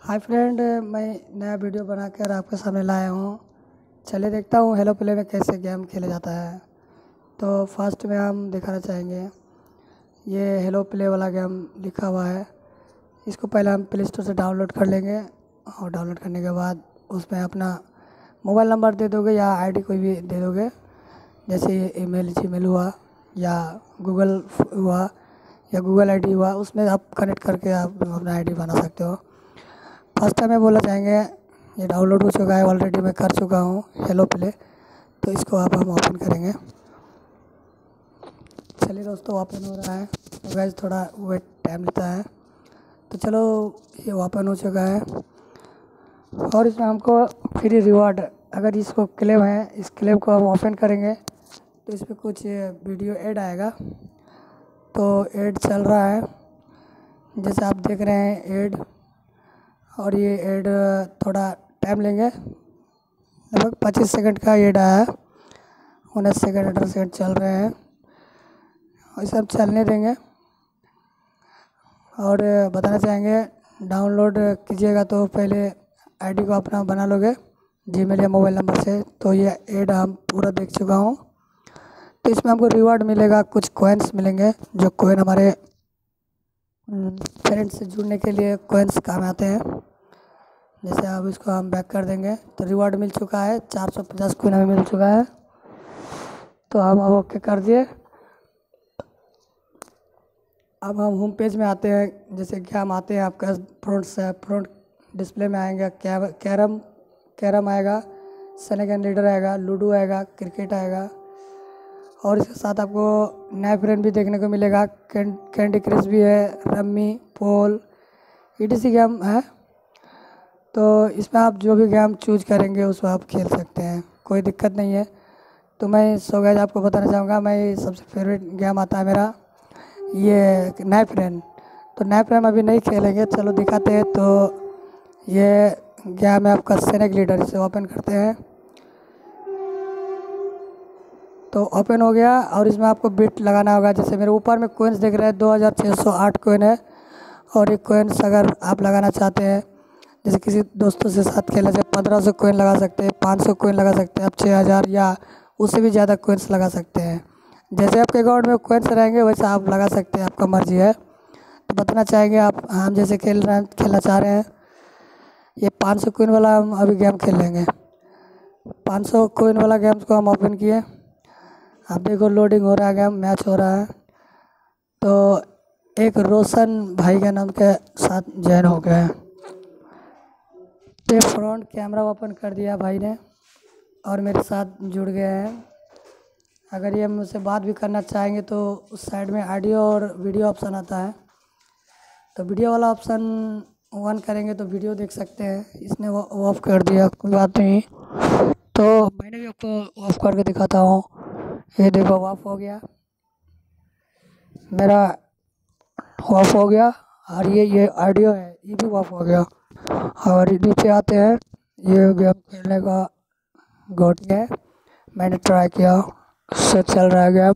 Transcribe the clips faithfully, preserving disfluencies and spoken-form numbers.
Hi friend, मैं नया video बनाकर आपके सामने लाया हूँ। चलिए देखता हूँ हेलो प्ले में कैसे गेम खेला जाता है। तो फर्स्ट में हम दिखाना चाहेंगे, ये हेलो प्ले वाला गेम लिखा हुआ है। इसको पहले हम प्ले स्टोर से डाउनलोड कर लेंगे और डाउनलोड करने के बाद उसमें अपना मोबाइल नंबर दे दोगे या आईडी कोई भी दे दोगे, जैसे ईमेल जीमेल हुआ या गूगल हुआ या गूगल आईडी हुआ, उसमें आप कनेक्ट करके आप अपना आईडी बना सकते हो। फर्स्ट टाइम में बोला चाहेंगे, ये डाउनलोड हो चुका है ऑलरेडी, मैं कर चुका हूँ हेलो प्ले। तो इसको आप हम ओपन करेंगे। चलिए दोस्तों, ओपन हो रहा है तो गाइस थोड़ा वेट टाइम लेता है। तो चलो, ये ओपन हो चुका है और इसमें हमको फ्री रिवॉर्ड, अगर इसको क्लेम है, इस क्लेम को हम ओपन करेंगे तो इसमें कुछ वीडियो ऐड आएगा। तो ऐड चल रहा है, जैसे आप देख रहे हैं ऐड, और ये ऐड थोड़ा टाइम लेंगे, लगभग पच्चीस सेकंड का ऐड आया है। उन्नीस सेकंड अठारह सेकंड चल रहे हैं और इसे हम चलने देंगे। और बताना चाहेंगे, डाउनलोड कीजिएगा तो पहले आईडी को अपना बना लोगे जीमेल या मोबाइल नंबर से। तो ये ऐड हम पूरा देख चुका हूँ। तो इसमें हमको रिवॉर्ड मिलेगा, कुछ कॉइन्स मिलेंगे, जो कॉइन हमारे फ्रेंड्स से जुड़ने के लिए कॉइन्स काम आते हैं। जैसे अब इसको हम बैक कर देंगे तो रिवॉर्ड मिल चुका है, चार सौ पचास कॉइन हमें मिल चुका है। तो हम अब ओके कर दिए। अब हम होम पेज में आते हैं, जैसे कि हम आते हैं आपका फ्रंट से, फ्रंट डिस्प्ले में आएंगे, क्या कैरम कैरम आएगा, स्नेक एंड लीडर आएगा, लूडो आएगा, क्रिकेट आएगा, और इसके साथ आपको नया फ्रेंड भी देखने को मिलेगा। कैंडी क्रश भी है, रम्मी, पोल, ईटीसी गेम है। तो इसमें आप जो भी गेम चूज करेंगे उसको आप खेल सकते हैं, कोई दिक्कत नहीं है। तो मैं सो गए आपको बताना चाहूँगा, मैं सबसे फेवरेट गेम आता है मेरा ये नाइफ रैन। तो नाइफ रैन अभी नहीं खेलेंगे, चलो दिखाते हैं। तो ये गेम है आपका स्नेक लीडर, इसे ओपन करते हैं। तो ओपन हो गया और इसमें आपको बिट लगाना होगा। जैसे मेरे ऊपर में कोइंस दिख रहे हैं, दो हज़ार छः सौ आठ कोइन है। और एक कोइंस अगर आप लगाना चाहते हैं, जैसे किसी दोस्तों से साथ खेलना चाहे, पंद्रह सौ कोइन लगा सकते हैं, पाँच सौ कोइन लगा सकते हैं, आप छः हज़ार या उससे भी ज़्यादा कोइंस लगा सकते हैं। जैसे आपके अकाउंट में कोइंस रहेंगे वैसे आप लगा सकते हैं, आपका मर्जी है। तो बताना चाहेंगे आप, हम जैसे खेल रहे हैं, खेलना चाह रहे हैं, ये पाँच सौ कोइन वाला हम अभी गेम खेल लेंगे। पाँच सौ कोइन वाला गेम्स को हम ओपन किए। आप देखो लोडिंग हो रहा है, गेम मैच हो रहा है। तो एक रोशन भाई के नाम के साथ ज्वाइन हो गया है। तो फ्रंट कैमरा ओपन कर दिया भाई ने और मेरे साथ जुड़ गए हैं। अगर ये मुझसे बात भी करना चाहेंगे तो उस साइड में ऑडियो और वीडियो ऑप्शन आता है। तो वीडियो वाला ऑप्शन ऑन करेंगे तो वीडियो देख सकते हैं। इसने वो ऑफ कर दिया, कोई बात नहीं। तो मैंने भी आपको ऑफ करके दिखाता हूँ। ये देखो ऑफ हो गया मेरा, ऑफ हो गया। और ये ये ऑडियो है, ये भी ऑफ हो गया। और नीचे आते हैं, ये गेम खेलने का गोटी है, मैंने ट्राई किया, उससे चल रहा है गेम।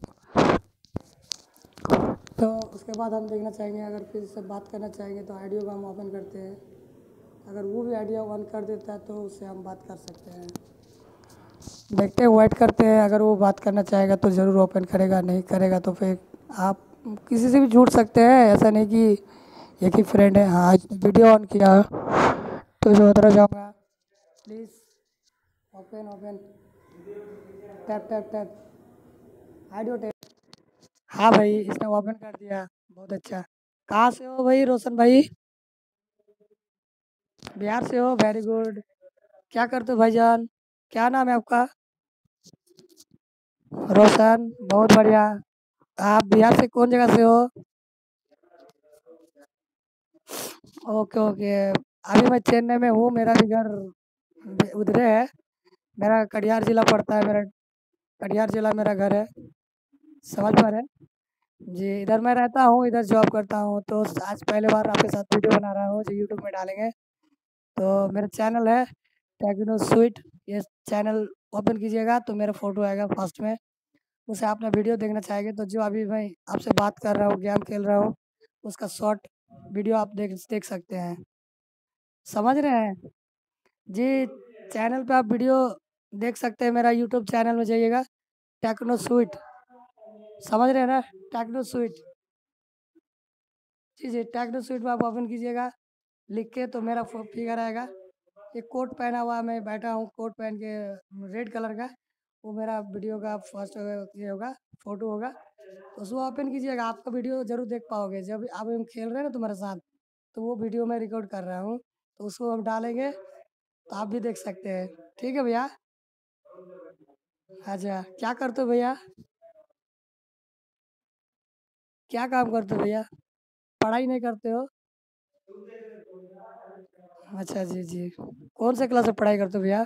तो उसके बाद हम देखना चाहेंगे, अगर फिर से बात करना चाहेंगे तो ऑडियो को हम ओपन करते हैं। अगर वो भी ऑडियो ऑन कर देता है तो उससे हम बात कर सकते हैं। देखते हैं, वेट करते हैं। अगर वो बात करना चाहेगा तो ज़रूर ओपन करेगा, नहीं करेगा तो फिर आप किसी से भी जुड़ सकते हैं। ऐसा नहीं कि एक ही फ्रेंड है। हाँ, वीडियो ऑन किया तो जो बताना चाहूँगा, please open open tap tap tap audio tap. हाँ भाई, इसने ओपन कर दिया, बहुत अच्छा। कहाँ से हो भाई रोशन भाई? बिहार से हो, वेरी गुड। क्या करते हो भाईजान? क्या नाम है आपका? रोशन, बहुत बढ़िया। आप बिहार से कौन जगह से हो? Okay okay. अभी मैं चेन्नई में हूँ, मेरा भी घर उधरे है। मेरा कटिहार जिला पड़ता है, मेरा कटिहार जिला मेरा घर है, समझ पा रहे हैं? जी, इधर मैं रहता हूँ, इधर जॉब करता हूँ। तो आज पहले बार आपके साथ वीडियो बना रहा हूँ जो यूट्यूब में डालेंगे। तो मेरा चैनल है टेक्नो स्वीट, ये चैनल ओपन कीजिएगा तो मेरा फ़ोटो आएगा फर्स्ट में। उसे आपने वीडियो देखना चाहेंगे तो जो अभी मैं आपसे बात कर रहा हूँ, गेम खेल रहा हूँ, उसका शॉर्ट वीडियो आप देख देख सकते हैं। समझ रहे हैं? जी, चैनल पे आप वीडियो देख सकते हैं, मेरा यूट्यूब चैनल में जाइएगा, टेक्नो स्वीट, समझ रहे हैं ना? टेक्नो स्वीट, जी, जी, टेक्नो स्वीट में आप ओपन कीजिएगा, लिख के तो मेरा फ़ो फिगर आएगा। एक कोट पहना हुआ मैं बैठा हूँ, कोट पहन के रेड कलर का, वो मेरा वीडियो का फर्स्ट ये होगा, फ़ोटो होगा। तो उसको ओपन कीजिएगा, आपका वीडियो ज़रूर देख पाओगे। जब अब हम खेल रहे हैं ना तुम्हारे साथ, तो वो वीडियो मैं रिकॉर्ड कर रहा हूँ, तो उसको हम डालेंगे, तो आप भी देख सकते हैं। ठीक है भैया? अच्छा, क्या करते हो भैया? क्या काम करते हो भैया? पढ़ाई नहीं करते हो? अच्छा, जी, जी। कौन से क्लास में पढ़ाई करते हो भैया?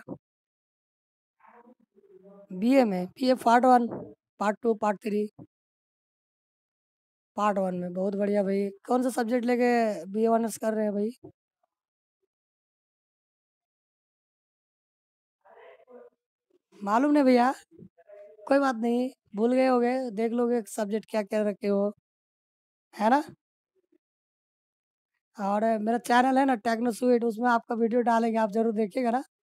बीए में? BA part one, part two, part three? Part one में, बहुत बढ़िया भाई। कौन सा सब्जेक्ट लेके बीए ऑनर्स कर रहे हैं भाई? मालूम नहीं भैया? कोई बात नहीं, भूल गए होगे, देख लोगे सब्जेक्ट क्या-क्या रखे हो, है ना? और मेरा चैनल है ना टेक्नो स्वीट, उसमें आपका वीडियो डालेंगे, आप ज़रूर देखिएगा ना?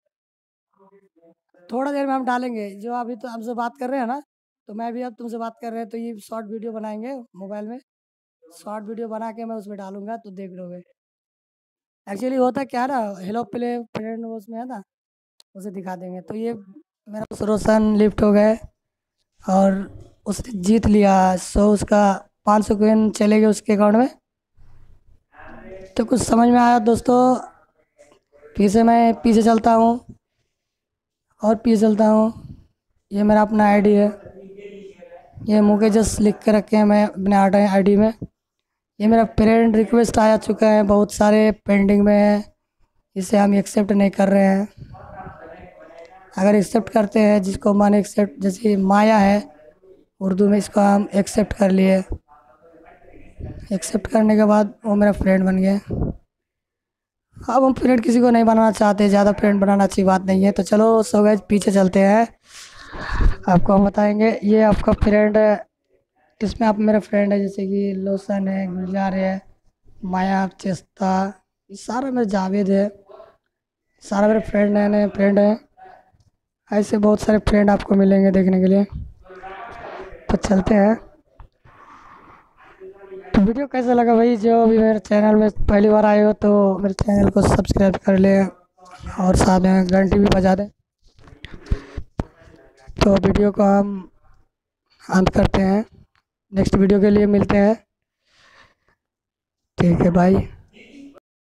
थोड़ा देर में हम डालेंगे, जो अभी तो हमसे बात कर रहे हैं ना, तो मैं भी अब तुमसे बात कर रहे हैं, तो ये शॉर्ट वीडियो बनाएँगे मोबाइल में, शॉर्ट वीडियो बना के मैं उसमें डालूँगा, तो देख लोगे। एक्चुअली होता क्या है ना, हेलो प्ले फ्रेंड वो उसमें है ना, उसे दिखा देंगे। तो ये मेरा रोशन लिफ्ट हो गए और उसने जीत लिया, सो उसका पाँच सौ कॉइन चले गए उसके अकाउंट में। तो कुछ समझ में आया दोस्तों, फिर से मैं पीछे चलता हूँ और पीछे चलता हूँ। ये मेरा अपना आईडी है, ये मुझे जस्ट लिख के रखे हैं मैं अपने आर्ट आईडी में। ये मेरा फ्रेंड रिक्वेस्ट आया चुका है, बहुत सारे पेंडिंग में है, इसे हम एक्सेप्ट नहीं कर रहे हैं। अगर एक्सेप्ट करते हैं, जिसको माने एक्सेप्ट, जैसे माया है उर्दू में, इसको हम एक्सेप्ट कर लिए। एक्सेप्ट करने के बाद वो मेरा फ्रेंड बन गया। अब हम फ्रेंड किसी को नहीं बनाना चाहते, ज़्यादा फ्रेंड बनाना अच्छी बात नहीं है। तो चलो सो गए, पीछे चलते हैं, आपको हम बताएंगे। ये आपका फ्रेंड है, इसमें आप मेरा फ्रेंड है, जैसे कि लोसन है, गुलजार है, माया, चेस्ता, ये सारा मेरा जावेद है, सारा मेरे फ्रेंड है, नए फ्रेंड है। ऐसे बहुत सारे फ्रेंड आपको मिलेंगे देखने के लिए। तो चलते हैं। तो वीडियो कैसा लगा भाई? जो भी मेरे चैनल में पहली बार आए हो तो मेरे चैनल को सब्सक्राइब कर ले और साथ में घंटी भी बजा दें। तो वीडियो को हम अंत करते हैं, नेक्स्ट वीडियो के लिए मिलते हैं। ठीक है, बाय।